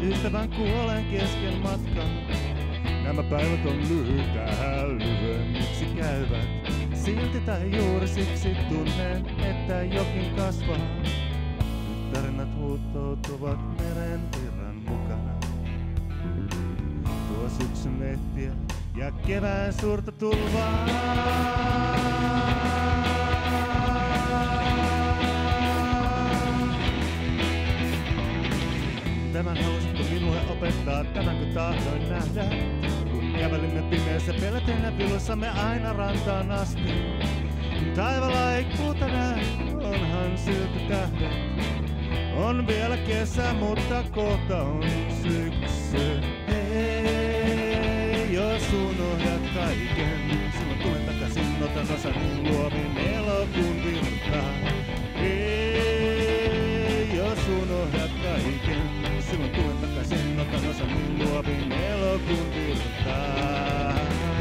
ystävän kuolen kesken matkan. Nämä päivät on lyhyitä, lyhyemmiksi käyvät. Silti tai juuri siksi tunnen, että jokin kasvaa. Nyt tarinat huuhtoutuvat meren virran mukana. Tuo syksyn lehtiä ja kevään suurta tulvaa. Tämän halusitko minulle opettaa, tämänkö tahdoin nähdä? Kun kävelimme pimeässä pelätellen viluissamme aina rantaan asti. Kun taivaalla ei kuuta näe, onhan silti tähdet. On vielä kesä, mutta kohta on syksy. Hei, jos unohdat kaiken, silloin tulen takaisin, otan osan luovin elokuun virtaan. Hei, jos unohdat kaiken, silloin tulen takaisin, otan osan luovin elokuun virtaan.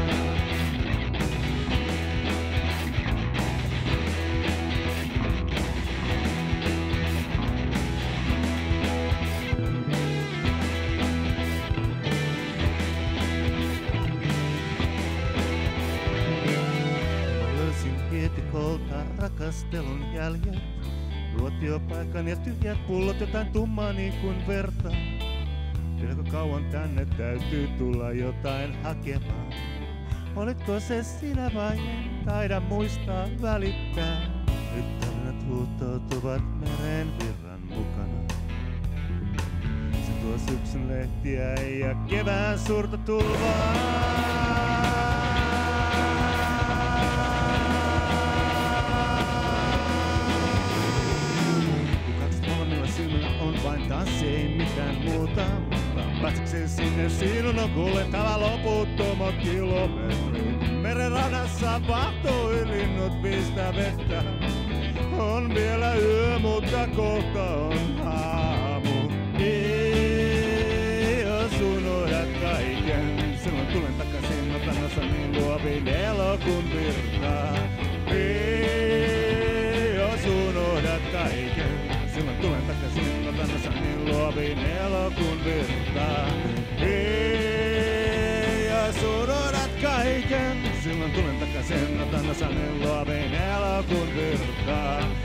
Hietikolta rakastelun jäljet, ruotiopaikan ja tyhjät pullot, jotain tummaa niin kuin verta. Vieläkö kauan tänne täytyy tulla jotain hakemaan? Olitko se sinä vai en taida muistaa välittää? Nyt tarinat huuhtoutuvat meren virran mukana. Se tuo syksyn lehtiä ja kevään suurta tulvaa. Tanssi ei mitään muuta, päästäkseni sinne sinun on kuljettava loputtomat kilometrit. Merenrannassa vahtoilinnut pistää vettä. On vielä yö, mutta kohta on aamu. Ei, jos unohdat kaiken, silloin tulen takaisin, otan osan luovin elokuun virtaan. Ei, jos unohdat kaiken, silloin tulen takaisin, otan osan luovin elokuun virtaan. Hei, jos unohdat kaiken, silloin tulen takaisin, otan osan luovin elokuun virtaan.